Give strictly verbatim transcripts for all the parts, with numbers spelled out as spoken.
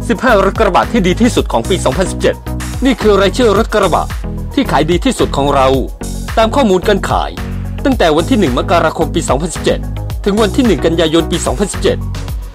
สิบห้ารถกระบะที่ดีที่สุดของปี สองพันสิบเจ็ด นี่คือรายชื่อรถกระบะที่ขายดีที่สุดของเราตามข้อมูลการขายตั้งแต่วันที่หนึ่งมกราคมปี สองพันสิบเจ็ด ถึงวันที่หนึ่งกันยายนปี สองพันสิบเจ็ด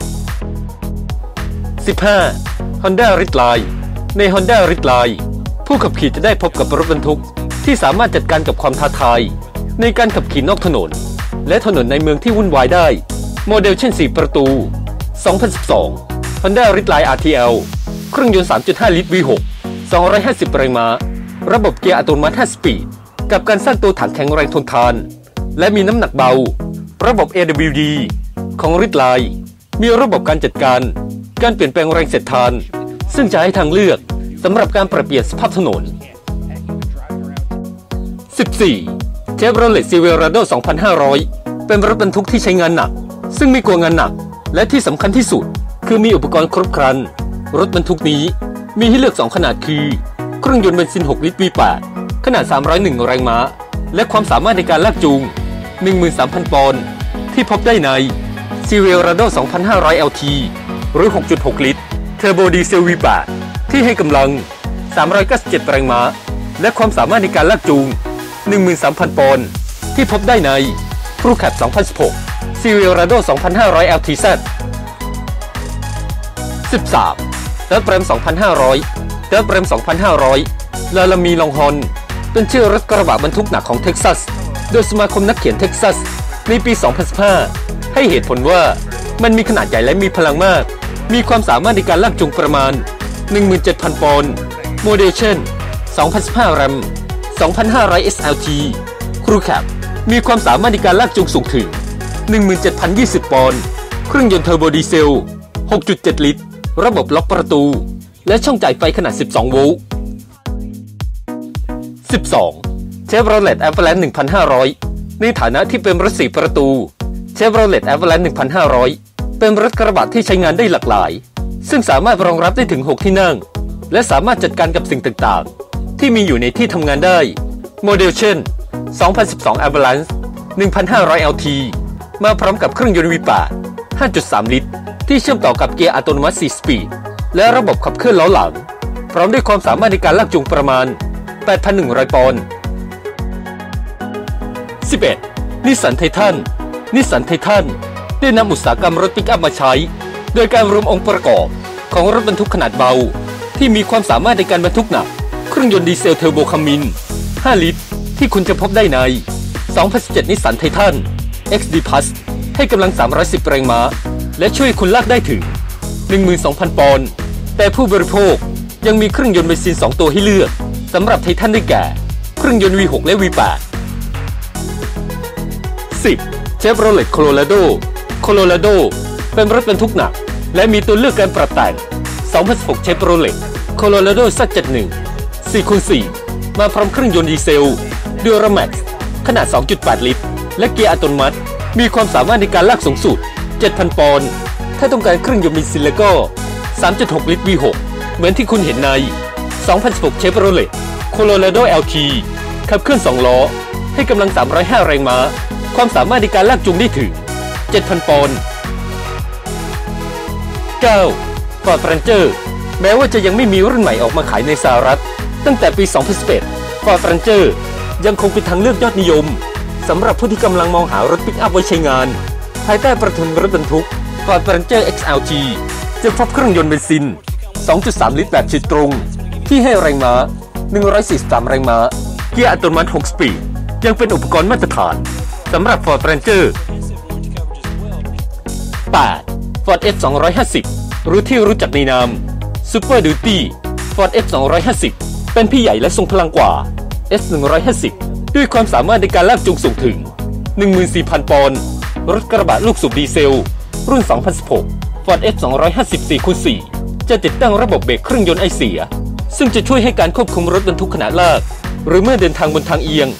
สิบห้า Honda Ridgeline ใน Honda Ridgeline ผู้ขับขี่จะได้พบกับรถบรรทุกที่สามารถจัดการกับความท้าทายในการขับขี่นอกถนนและถนนในเมืองที่วุ่นวายได้โมเดลเช่นสี่ประตู สองพันสิบสอง Honda Ridgeline อาร์ ที แอล เครื่องยนต์ สามจุดห้า ลิตร วี หก สองร้อยห้าสิบแรงม้าระบบเกียร์อัตโนมัติห้าสปีดกับการสร้างตัวถังแข็งแรงทนทานและมีน้ำหนักเบาระบบ เอ ดับเบิลยู ดี ของ Ridgeline มีระบบการจัดการการเปลี่ยนแปลงแรงเสียดทานซึ่งจะให้ทางเลือกสำหรับการปรับเปลี่ยนสภาพถนน สิบสี่ Chevrolet Silverado สองพันห้าร้อย เป็นรถบรรทุกที่ใช้งานหนักซึ่งไม่กลัวงานหนักและที่สำคัญที่สุดคือมีอุปกรณ์ครบครันรถบรรทุกนี้มีให้เลือกสองขนาดคือเครื่องยนต์เบนซินหกลิตร วี แปด ขนาดสามร้อยเอ็ดแรงม้าและความสามารถในการลากจูง หนึ่งหมื่นสามพัน ปอนด์ที่พบได้ใน Silverado สองพันห้าร้อย แอล ที หรือ หกจุดหก ลิตรเทอร์โบดีเซล วี แปด ที่ให้กำลังสามร้อยเก้าสิบเจ็ดแรงม้าและความสามารถในการลากจูง หนึ่งหมื่นสามพัน ปอนด์ที่พบได้ใน Crew Cab สองพันสิบหก Silverado สองพันห้าร้อย แอล ที ซี สิบสาม Dodge Ram สองพันห้าร้อย Dodge Ram สองพันห้าร้อย Laramie Longhorn เป็นชื่อรถกระบะบรรทุกหนักของเท็กซัสโดยสมาคมนักเขียนเท็กซัสในปี สองพันสิบห้า ให้เหตุผลว่ามันมีขนาดใหญ่และมีพลังมากมีความสามารถในการลากจูงประมาณ หนึ่งหมื่นเจ็ดพัน ปอนด์โมเดลเช่น สองพันสิบห้า Ram สองพันห้าร้อย เอส แอล ที Crew Cab มีความสามารถในการลากจูงสูงถึง หนึ่งหมื่นเจ็ดพันยี่สิบ ปอนด์เครื่องยนต์เทอร์โบดีเซล หกจุดเจ็ด ลิตรระบบล็อกประตูและช่องจ่ายไฟขนาดสิบสองโวลต์ สิบสอง Chevrolet Avalanche หนึ่งพันห้าร้อย ในฐานะที่เป็นรถสี่ประตู Chevrolet Avalanche หนึ่งพันห้าร้อย เป็นรถกระบะที่ใช้งานได้หลากหลายซึ่งสามารถรองรับได้ถึงหกที่นั่งและสามารถจัดการกับสิ่งต่างๆที่มีอยู่ในที่ทำงานได้โมเดลเช่น สองพันสิบสอง Avalanche หนึ่งพันห้าร้อย แอล ที มาพร้อมกับเครื่องยนต์ วี แปด ห้าจุดสาม ลิตรที่เชื่อมต่อกับเกียร์อัตโนมัติสี่สปีดและระบบขับเคลื่อนล้อหลังพร้อมด้วยความสามารถในการลากจูงประมาณ แปดพันหนึ่งร้อย ปอนด์ สิบเอ็ด Nissan Titan Nissan Titan ได้นำอุตสาหกรรมรถปิกอัพมาใช้โดยการรวมองค์ประกอบของรถบรรทุกขนาดเบาที่มีความสามารถในการบรรทุกหนักเครื่องยนต์ดีเซลเทอร์โบคามิน ห้า ลิตรที่คุณจะพบได้ใน สองพันสิบเจ็ด Nissan Titan เอ็กซ์ ดี Plus ให้กำลังสามร้อยสิบแรงม้าและช่วยคุณลากได้ถึง หนึ่งหมื่นสองพัน ปอนด์แต่ผู้บริโภคยังมีเครื่องยนต์เบนซินสองตัวให้เลือกสำหรับไททันได้แก่เครื่องยนต์ วี หก และ วี แปด สิบ Chevrolet Colorado Colorado เป็นรถบรรทุกหนักและมีตัวเลือกการปรับแต่ง สองพันสิบหก Chevrolet Colorado ซี เจ็ดสิบเอ็ด สี่คูณสี่ มาพร้อมเครื่องยนต์ดีเซล Duramax ขนาด สองจุดแปด ลิตรและเกียร์อัตโนมัติมีความสามารถในการลากสูงสุด เจ็ดพัน ปอนด์ถ้าต้องการเครื่องยนต์เบนซินแล้วก็ สามจุดหก ลิตร วี หก เหมือนที่คุณเห็นใน สองพันสิบหก Chevrolet Colorado แอล ที ขับเคลื่อนสองล้อให้กำลังสามร้อยห้าแรงม้าความสามารถในการลากจูงได้ถึง เจ็ดพัน ปอนด์ เก้า Ford Ranger แม้ว่าจะยังไม่มีรุ่นใหม่ออกมาขายในสหรัฐตั้งแต่ปี สองพันสิบเอ็ด Ford Ranger ยังคงเป็นทางเลือกยอดนิยมสำหรับผู้ที่กำลังมองหารถปิกอัพไว้ใช้งานภายใต้ประทุนรถบรรทุก Ford Ranger เอ็กซ์ แอล ที จะพบเครื่องยนต์เบนซิน สองจุดสาม ลิตรแบบฉีดตรงที่ให้แรงม้า หนึ่งร้อยสี่สิบสาม แรงม้าเกียร์อัตโนมัติหกสปีดยังเป็นอุปกรณ์มาตรฐานสำหรับ Ford Ranger แปด Ford F สองร้อยห้าสิบ หรือที่รู้จักในนาม Super Duty Ford F สองร้อยห้าสิบ เป็นพี่ใหญ่และทรงพลังกว่า F หนึ่งร้อยห้าสิบ ด้วยความสามารถในการลากจูงสูงถึง หนึ่งหมื่นสี่พัน ปอนด์รถกระบะลูกสูบดีเซลรุ่น สองพันสิบหก Ford F สองร้อยห้าสิบ สี่คูณสี่ จะติดตั้งระบบเบรกเครื่องยนต์ไอเสียซึ่งจะช่วยให้การควบคุมรถบรรทุกขนาดลากหรือเมื่อเดินทางบนทางเอียง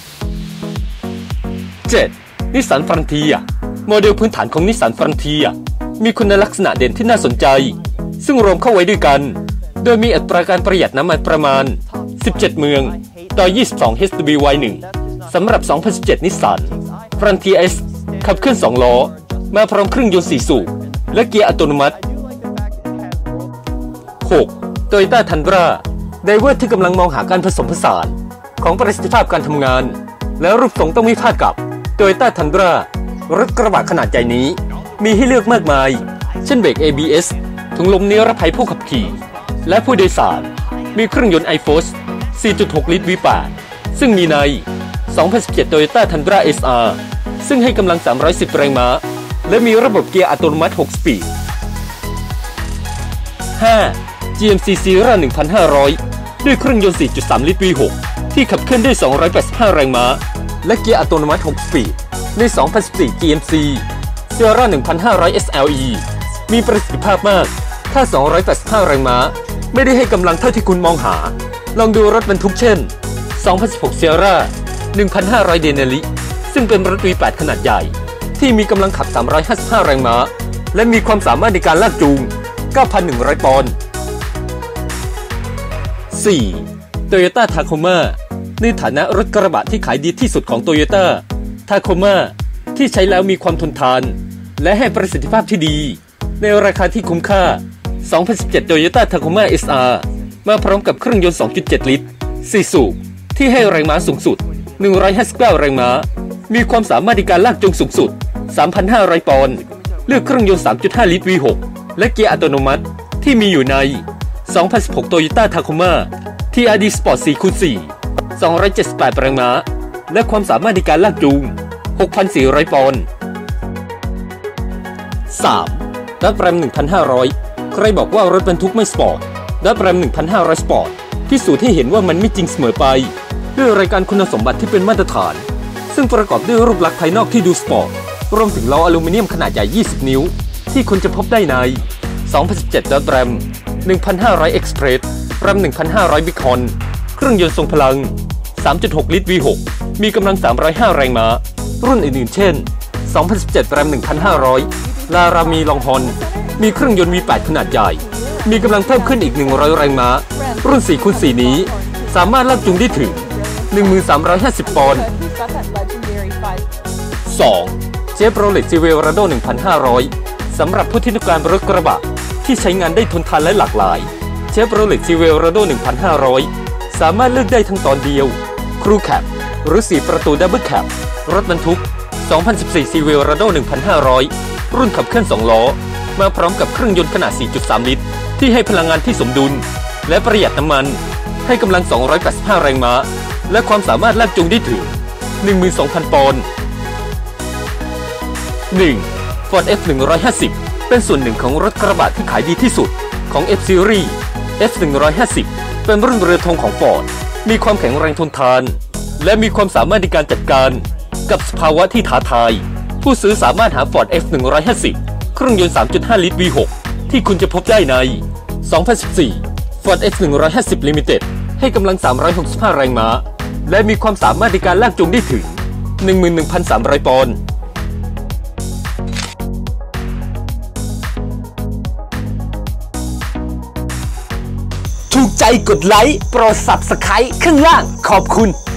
เจ็ด Nissan Frontier โมเดลพื้นฐานของ Nissan Frontier มีคุณลักษณะเด่นที่น่าสนใจซึ่งรวมเข้าไว้ด้วยกันโดยมีอัตราการประหยัดน้ำมันประมาณสิบเจ็ดเมืองต่อยี่สิบสอง เอช ดับเบิลยู วาย หนึ่ง สำหรับ สองพันสิบเจ็ด Nissan Frontier S ขับเคลื่อนสองล้อมาพร้อมเครื่องยนต์สี่สูบและเกียร์อัตโนมัติหก Toyota Tundra ไดเวอร์ที่กำลังมองหาการผสมผสานของประสิทธิภาพการทำงานและรูปทรงต้องไม่พลาดกับ Toyota Tundra รถกระบะขนาดใหญ่นี้มีให้เลือกมากมายเช่นเบรก เอ บี เอส ถุงลมนิรภัยผู้ขับขี่และผู้โดยสารมีเครื่องยนต์ ไอ โฟร์ สี่จุดหก ลิตร วี แปด ซึ่งมีใน สองพันสิบเจ็ด Toyota Tundra เอส อาร์ ซึ่งให้กำลังสามร้อยสิบแรงม้าและมีระบบเกียร์อัตโนมัติหกสปีด ห้า จี เอ็ม ซี Sierra หนึ่งพันห้าร้อย ด้วยเครื่องยนต์ สี่จุดสาม ลิตร วี หก ที่ขับเคลื่อนด้วยสองร้อยแปดสิบห้าแรงม้าและเกียร์อัตโนมัติหกสปีดใน สองพันสิบสี่ จี เอ็ม ซี Sierra หนึ่งพันห้าร้อย เอส แอล อี มีประสิทธิภาพมากถ้าสองร้อยแปดสิบห้าแรงม้าไม่ได้ให้กำลังเท่าที่คุณมองหาลองดูรถบรรทุกเช่น สองพันสิบหก Sierra หนึ่งพันห้าร้อย Denali ซึ่งเป็นรถ วี แปด ขนาดใหญ่ที่มีกำลังขับสามร้อยห้าสิบห้าแรงม้าและมีความสามารถในการลากจูง เก้าพันหนึ่งร้อย ปอนด์ สี่ Toyota Tacoma ในฐานะรถกระบะที่ขายดีที่สุดของ Toyota Tacoma ที่ใช้แล้วมีความทนทานและให้ประสิทธิภาพที่ดีในราคาที่คุ้มค่า สองพันสิบเจ็ด Toyota Tacoma เอส อาร์ มาพร้อมกับเครื่องยนต์ สองจุดเจ็ด ลิตร สี่ สูบที่ให้แรงม้าสูงสุด หนึ่งร้อยห้าสิบเก้า แรงม้ามีความสามารถในการลากจูงสูงสุด สามพันห้าร้อย ปอนด์เลือกเครื่องยนต์ สามจุดห้า ลิตร วี หก และเกียร์อัตโนมัติที่มีอยู่ใน สองพันสิบหก Toyota Tacoma ที อาร์ ดี Sport สี่คูณสี่ สองร้อยเจ็ดสิบแปด แรงม้าและความสามารถในการลากจูง หกพันสี่ร้อย ปอนด์ สาม ดัตแรม หนึ่งพันห้าร้อย ใครบอกว่ารถบรรทุกไม่สปอร์ต ดัตแรม หนึ่งพันห้าร้อย สปอร์ตพิสูจน์ให้เห็นว่ามันไม่จริงเสมอไปด้วยรายการคุณสมบัติที่เป็นมาตรฐานซึ่งประกอบด้วยรูปลักษณ์ภายนอกที่ดูสปอร์ตรวมถึงล้ออลูมิเนียมขนาดใหญ่ ยี่สิบ นิ้วที่คุณจะพบได้ใน สองพันสิบเจ็ด ดัตแรม หนึ่งพันห้าร้อย Express แรม หนึ่งพันห้าร้อย Big Horn เครื่องยนต์ทรงพลัง สามจุดหก ลิตร วี หก มีกำลังสามร้อยห้าแรงม้ารุ่นอื่นๆเช่น สองพันสิบเจ็ด แรม หนึ่งพันห้าร้อย ลารามีลองฮอนมีเครื่องยนต์ วี แปด ขนาดใหญ่มีกำลังเพิ่มขึ้นอีกหนึ่งร้อยแรงม้ารุ่น สี่คูณสี่ นี้สามารถลากจูงได้ถึง หนึ่งพันสามร้อยห้าสิบ ปอนด์ สอง Chevrolet Silverado หนึ่งพันห้าร้อย สำหรับผู้ที่ต้องการรถกระบะที่ใช้งานได้ทนทานและหลากหลาย Chevrolet Silverado หนึ่งพันห้าร้อย สามารถเลือกได้ทั้งตอนเดียว Crew Cab หรือ สี่ ประตู Double Cab รถบรรทุก สองพันสิบสี่ Silverado หนึ่งพันห้าร้อย รุ่นขับเคลื่อนสองล้อมาพร้อมกับเครื่องยนต์ขนาด สี่จุดสาม ลิตรที่ให้พลังงานที่สมดุลและประหยัดน้ำมันให้กำลัง สองร้อยแปดสิบห้า แรงม้าและความสามารถลากจูงได้ถึง หนึ่งหมื่นสองพัน ปอนด์ หนึ่ง Ford เอฟ หนึ่งร้อยห้าสิบ เป็นส่วนหนึ่งของรถกระบะที่ขายดีที่สุดของ F Series เอฟ หนึ่งร้อยห้าสิบ เป็นรุ่นเรือธงของ Ford มีความแข็งแรงทนทานและมีความสามารถในการจัดการกับสภาวะที่ท้าทายผู้ซื้อสามารถหา Ford เอฟ หนึ่งร้อยห้าสิบ เครื่องยนต์ สามจุดห้า ลิตร วี หก ที่คุณจะพบได้ใน สองพันสิบสี่ Ford เอฟ หนึ่งร้อยห้าสิบ Limited ให้กำลัง สามร้อยหกสิบห้า แรงม้าและมีความสามารถในการลากจูงได้ถึง หนึ่งหมื่นหนึ่งพันสามร้อย ปอนด์ถูกใจกดไลค์โปรด ซับสไครบ์ ข้างล่างขอบคุณ